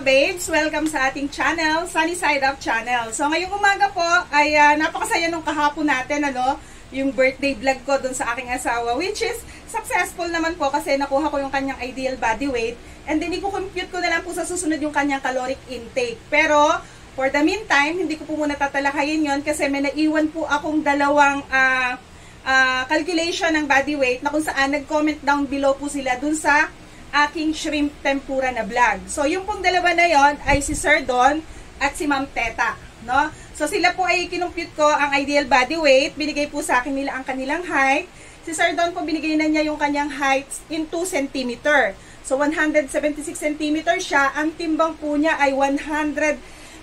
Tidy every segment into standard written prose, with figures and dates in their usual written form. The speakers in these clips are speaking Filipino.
babes! Welcome sa ating channel, Sunny Side Up Channel. So ngayong umaga po ay napakasaya nung kahapon natin, yung birthday vlog ko dun sa aking asawa, which is successful naman po kasi nakuha ko yung kanyang ideal body weight, and then i-compute ko na lang po sa susunod yung kanyang caloric intake. Pero for the meantime, hindi ko po muna tatalakayin yon kasi may naiwan po akong dalawang calculation ng body weight na kung saan nag-comment down below po sila dun sa aking shrimp tempura na vlog. So, yung pong dalawa na yon ay si Sir Don at si Ma'am Teta, no? So, sila po ay kinumpute ko ang ideal body weight. Binigay po sa akin nila ang kanilang height. Si Sir Don po, binigay na niya yung kanyang height in 2 cm. So, 176 cm siya. Ang timbang po niya ay 136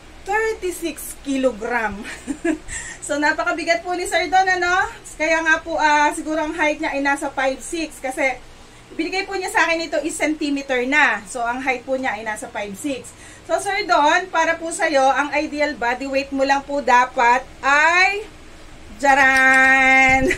kg. So, napakabigat po ni Sir Don, Kaya nga po, siguro ang height niya ay nasa 5'6", kasi binigay po niya sa akin ito is centimeter na. So, ang height po niya ay nasa 5'6". So, Sir Don, para po sa'yo, ang ideal body weight mo lang po dapat ay jaran!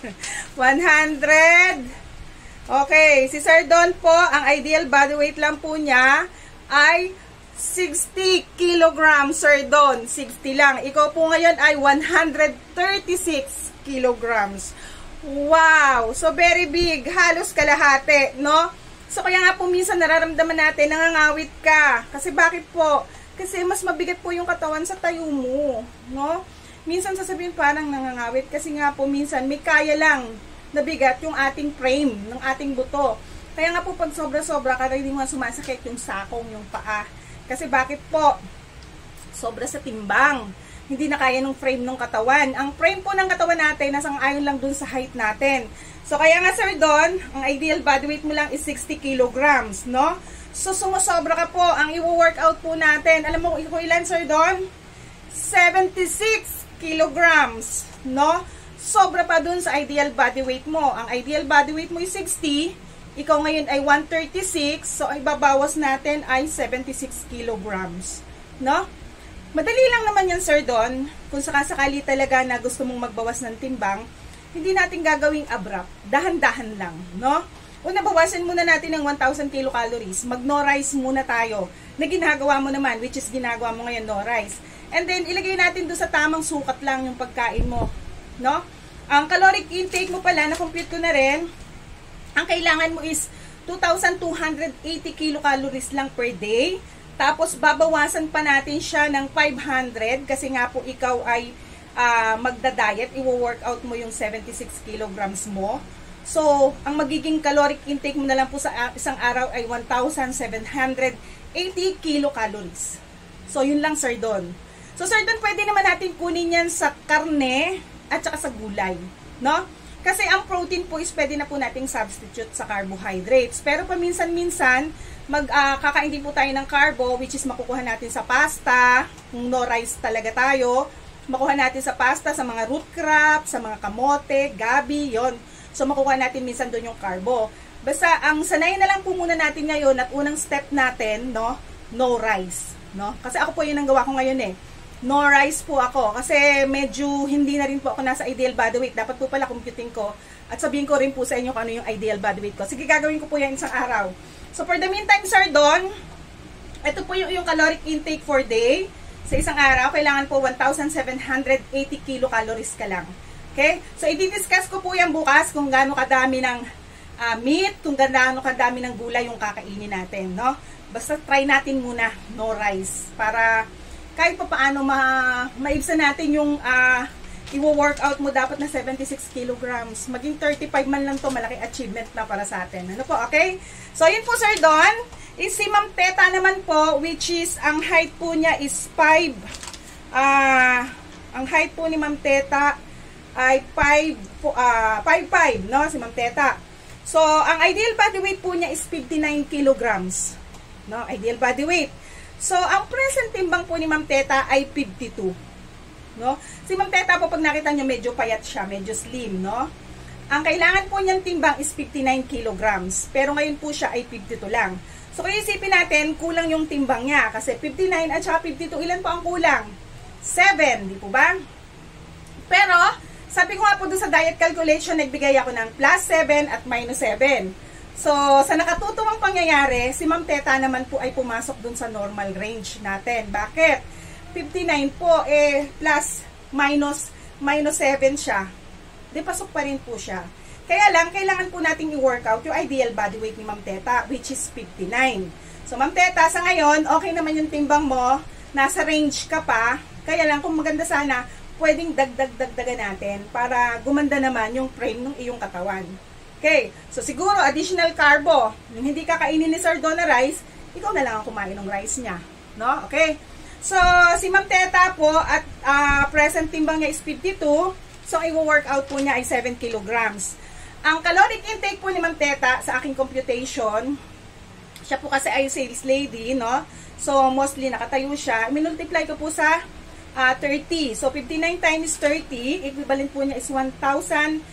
100! Okay, si Sir Don po, ang ideal body weight lang po niya ay 60 kg, Sir Don. 60 lang. Ikaw po ngayon ay 136 kilograms. Wow! So, very big. Halos kalahati, no? So, kaya nga po minsan nararamdaman natin, nangangawit ka. Kasi bakit po? Kasi mas mabigat po yung katawan sa tayo mo, no? Minsan sasabihin parang nangangawit kasi nga po minsan may kaya lang na bigat yung ating frame, ng ating buto. Kaya nga po pag sobra-sobra, kada hindi mo sumasakit yung sakong, yung paa. Kasi bakit po? Sobra sa timbang. Hindi na kaya ng frame ng katawan. Ang frame po ng katawan natin, nasang-ayon lang dun sa height natin. So, kaya nga, Sir Don, ang ideal body weight mo lang is 60 kilograms, no? So, sumusobra ka po. Ang i-workout po natin, alam mo kung ilan, Sir Don? 76 kilograms, no? Sobra pa dun sa ideal body weight mo. Ang ideal body weight mo is 60, ikaw ngayon ay 136, so ibabawas natin ay 76 kilograms, no? Madali lang naman yan, Sir Don. Kung sakasakali talaga na gusto mong magbawas ng timbang, hindi natin gagawing abrupt. Dahan-dahan lang, no? Una, bawasan muna natin ng 1,000 kilocalories. Mag-no rice muna tayo. Na ginagawa mo naman, which is ginagawa mo ngayon, no rice. And then, ilagay natin doon sa tamang sukat lang yung pagkain mo, no? Ang caloric intake mo pala, na-compute ko na rin, ang kailangan mo is 2,280 kilocalories lang per day. Tapos, babawasan pa natin siya ng 500 kasi nga po ikaw ay magda-diet. Iwo-workout mo yung 76 kilograms mo. So, ang magiging caloric intake mo na lang po sa isang araw ay 1,780 kilocalories. So, yun lang, Sir Don. So, Sir Don, pwede naman natin kunin yan sa karne at saka sa gulay, no? Kasi ang protein po is pwede na po nating substitute sa carbohydrates. Pero paminsan-minsan, kakain din po tayo ng carbo, which is makukuha natin sa pasta, kung no rice talaga tayo, makuha natin sa pasta, sa mga root crop, sa mga kamote, gabi, yon. So, makukuha natin minsan doon yung carbo. Basta, ang sanayin na lang po muna natin ngayon at unang step natin, no rice, no? Kasi ako po yun ang gawa ko ngayon No rice po ako. Kasi medyo hindi na rin po ako nasa ideal body weight. Dapat po pala computing ko. At sabihin ko rin po sa inyo kung ano yung ideal body weight ko. Sige, gagawin ko po yan isang araw. So, for the meantime, Sir Don, ito po yung caloric intake for day. Sa isang araw, kailangan po 1,780 kilocalories ka lang. Okay? So, i-discuss ko po yan bukas kung gaano kadami ng meat, kung gaano kadami ng gulay yung kakainin natin, no? Basta try natin muna no rice para kahit pa paano maibsan natin yung i-workout mo dapat na 76 kilograms. Maging 35 man lang to, malaki achievement na para sa atin. Ano po, okay? So, yun po, Sir Don. Si Ma'am Teta naman po, which is, ang height po niya is 5. Ang height po ni Ma'am Teta ay 5'5", no? Si Ma'am Teta. So, ang ideal body weight po niya is 59 kilograms. No? Ideal body weight. So, ang present timbang po ni Ma'am Teta ay 52. No? Si Ma'am Teta po, pag nakita nyo, medyo payat siya, medyo slim, no? Ang kailangan po niyang timbang is 59 kilograms. Pero ngayon po siya ay 52 lang. So, kung isipin natin, kulang yung timbang niya. Kasi 59 at saka 52, ilan po ang kulang? 7, di po ba? Pero, sabi ko nga po doon sa diet calculation, nagbigay ako ng +7 at -7. So, sa nakatutuwang pangyayari, si Ma'am Teta naman po ay pumasok dun sa normal range natin. Bakit? 59 po, plus, minus 7 siya. Di pasok pa rin po siya. Kaya lang, kailangan po nating i-workout yung ideal body weight ni Ma'am Teta, which is 59. So, Ma'am Teta, sa ngayon, okay naman yung timbang mo, nasa range ka pa, kaya lang kung maganda sana, pwedeng dagdagan natin para gumanda naman yung frame ng iyong katawan. Okay, so siguro additional carbo, yung hindi kakainin ni Sir Don na rice, ikaw na lang ang kumain ng rice niya. No? Okay, so si Ma'am Teta po at present timbang niya is 52, so i-workout po niya ay 7 kilograms. Ang caloric intake po ni Ma'am Teta sa aking computation, siya po kasi ay sales lady, no? So mostly nakatayo siya, minultiply ko po sa 30. So, 59 times 30, equivalent po niya is 1,770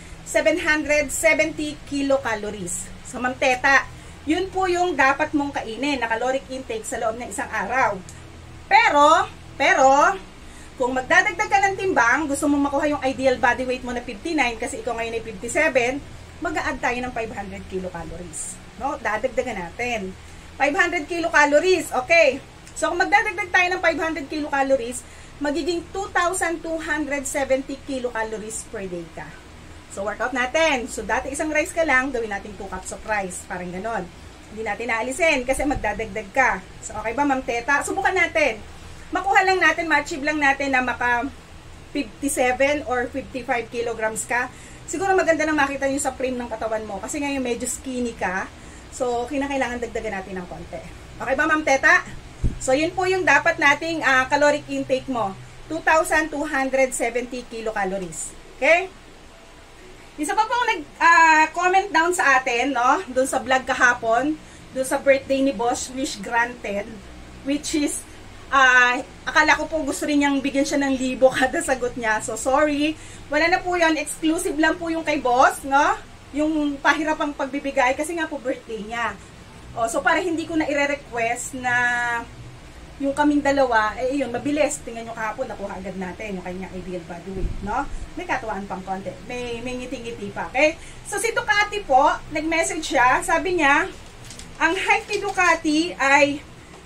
kilocalories. So, Ma'am Teta, yun po yung dapat mong kainin na caloric intake sa loob ng isang araw. Pero, kung magdadagdag ka ng timbang, gusto mong makuha yung ideal body weight mo na 59, kasi ikaw ngayon ay 57, mag-a-add tayo ng 500 kilocalories. No? Dadagdagan natin. 500 kilocalories, okay. So, kung magdadagdag tayo ng 500 kilocalories, magiging 2,270 kilocalories per day ka. So, workout natin. So, dati isang rice ka lang, gawin natin 2 cups of rice. Parang ganon. Hindi natin naalisin kasi magdadagdag ka. So, okay ba, Ma'am Teta? Subukan natin. Makuha lang natin, ma-achieve lang natin na maka 57 or 55 kilograms ka. Siguro maganda na makita nyo sa frame ng katawan mo. Kasi ngayon medyo skinny ka. So, kinakailangan dagdagan natin ng konti. Okay ba, Ma'am Teta? So, yun po yung dapat nating caloric intake mo. 2,270 kilocalories. Okay? Isa pa pong nag-comment down sa atin, no? Doon sa vlog kahapon, doon sa birthday ni Boss, wish granted. Which is, akala ko po gusto rin niyang bigyan siya ng 1,000 kada sagot niya. So, sorry. Wala na po yun. Exclusive lang po yung kay Boss, no? Yung pahirapang pagbibigay kasi nga po birthday niya. O, so, para hindi ko na i-request na yung kaming dalawa, yun, mabilis. Tingnan nyo kahapon, nakuha agad natin yung kanyang ideal body weight, no? May katuwaan pang konti. May ngiti-ngiti pa, okay? So, si Ducati po, nag-message siya, sabi niya, ang height ni Ducati ay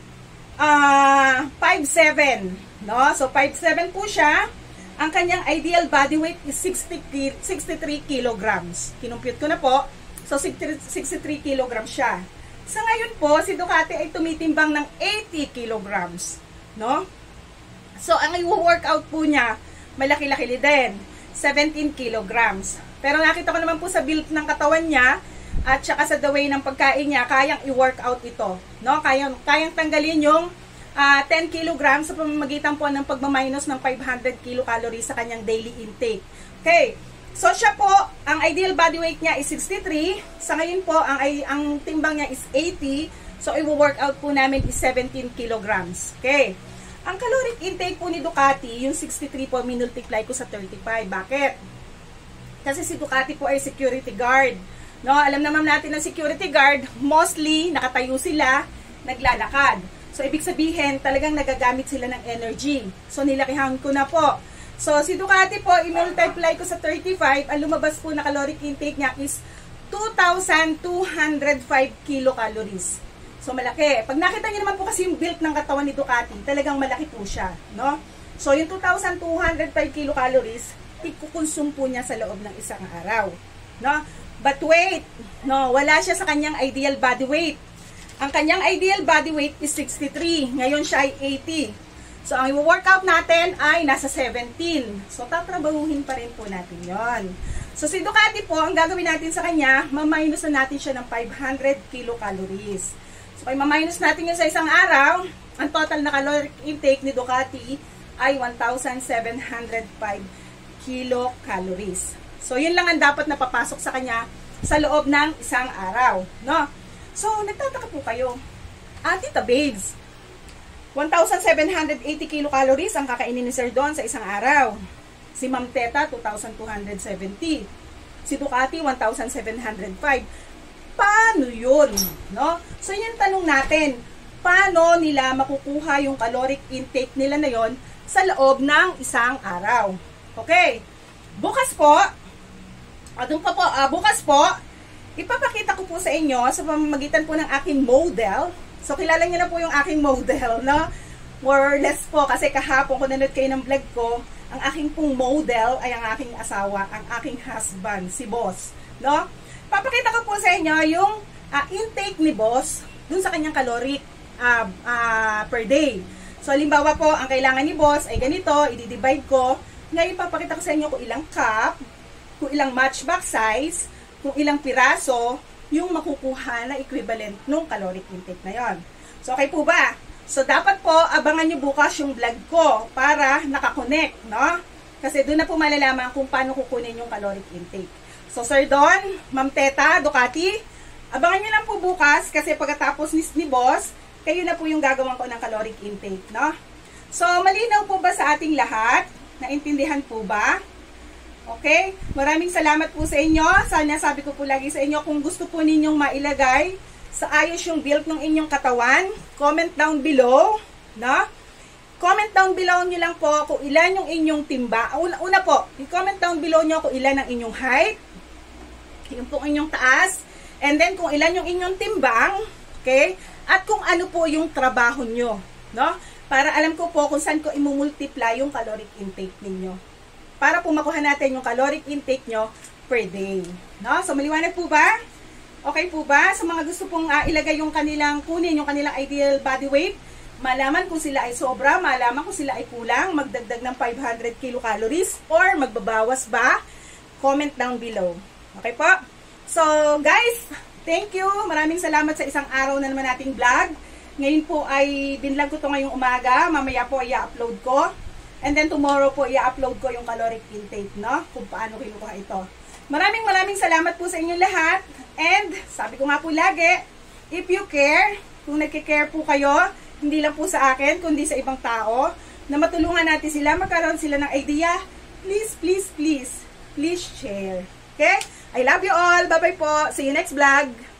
5'7", no? So, 5'7 po siya. Ang kanyang ideal body weight is 63 kilograms. Kinumpute ko na po. So, 63 kilograms siya. Sa ngayon po, si Ducati ay tumitimbang ng 80 kilograms, no? So, ang i-workout po niya, malaki-laki din, 17 kilograms. Pero nakita ko naman po sa build ng katawan niya, at saka sa the way ng pagkain niya, kayang i-workout ito, no? Kayang tanggalin yung 10 kilograms sa pamamagitan po ng pagmaminus ng 500 kilocalories sa kanyang daily intake. Okay. So, siya po, ang ideal body weight niya is 63. Sa ngayon po, ang timbang niya is 80. So, i-workout po namin is 17 kilograms. Okay. Ang caloric intake po ni Ducati, yung 63 po, minultiply ko sa 35. Bakit? Kasi si Ducati po ay security guard. No, alam naman natin na security guard, mostly, nakatayo sila, naglalakad. So, ibig sabihin, talagang nagagamit sila ng energy. So, nilakihan ko na po. So, si Ducati po, i-multiply ko sa 35, ang lumabas po na caloric intake niya is 2,205 kilocalories. So, malaki. Pag nakita niyo naman po kasi yung build ng katawan ni Ducati, talagang malaki po siya, no? So, yung 2,205 kilocalories, ikukonsume po niya sa loob ng isang araw, no? But wait, no, wala siya sa kanyang ideal body weight. Ang kanyang ideal body weight is 63. Ngayon siya ay 80. So, ang i-workout natin ay nasa 17. So, tatrabahuhin pa rin po natin yon. So, si Ducati po, ang gagawin natin sa kanya, maminus na natin siya ng 500 kilocalories. So, kung maminus natin yun sa isang araw, ang total na caloric intake ni Ducati ay 1,705 kilocalories. So, yun lang ang dapat na papasok sa kanya sa loob ng isang araw, no? So, nagtataka po kayo, Tita Babes, 1,780 kilocalories ang kakainin ni Sir Don sa isang araw. Si Ma'am Teta, 2,270. Si Ducati, 1,705. Paano yun? No? So, yun tanong natin. Paano nila makukuha yung caloric intake nila na yon sa loob ng isang araw? Okay. Bukas po, bukas po, ipapakita ko po sa inyo sa pamamagitan po ng aking model. So, kilala niyo na po yung aking model, no? More or less po, kasi kahapon kung nanood kayo ng vlog ko, ang aking pong model ay ang aking asawa, ang aking husband, si Boss, no? Papakita ko po sa inyo yung intake ni Boss dun sa kanyang caloric per day. So, halimbawa po, ang kailangan ni Boss ay ganito, i-divide ko. Ngayon, papakita ko sa inyo kung ilang cup, kung ilang matchbox size, kung ilang piraso, yung makukuha na equivalent nung caloric intake na yon. So, okay po ba? So, dapat po, abangan nyo bukas yung vlog ko para nakakonect, no? Kasi doon na po malalaman kung paano kukunin yung caloric intake. So, Sir Don, Ma'am Teta, Ducati, abangan nyo lang po bukas kasi pagkatapos ni Boss, kayo na po yung gagawin ko ng caloric intake, no? So, malinaw po ba sa ating lahat? Naintindihan po ba? Okay? Maraming salamat po sa inyo. Sana sabi ko po lagi sa inyo, kung gusto po ninyong mailagay sa ayos yung build ng inyong katawan, comment down below, no? Comment down below nyo lang po kung ilan yung inyong timba. Una po, i-comment down below nyo kung ilan ang inyong height, yung pong inyong taas, and then kung ilan yung inyong timbang, okay? At kung ano po yung trabaho nyo, no? Para alam ko po kung saan ko imumultiply yung caloric intake ninyo. Para po makuha natin yung caloric intake nyo per day. No? So, maliwanag po ba? Okay po ba? Sa mga gusto pong ilagay yung kunin yung kanilang ideal body weight, malaman kung sila ay sobra, malaman kung sila ay kulang, magdagdag ng 500 kilocalories, or magbabawas ba, comment down below. Okay po? So, guys, thank you. Maraming salamat sa isang araw na naman nating vlog. Ngayon po ay binlog ko to ngayong umaga. Mamaya po i-upload ko. And then tomorrow po i-upload ko yung caloric intake, no? Kung paano kinukuha ito. Maraming salamat po sa inyo lahat. And sabi ko nga po lagi, if you care, kung nagke-care po kayo, hindi lang po sa akin, kundi sa ibang tao, na matulungan natin sila, magkaroon sila ng idea, please share. Okay? I love you all. Bye-bye po. See you next vlog.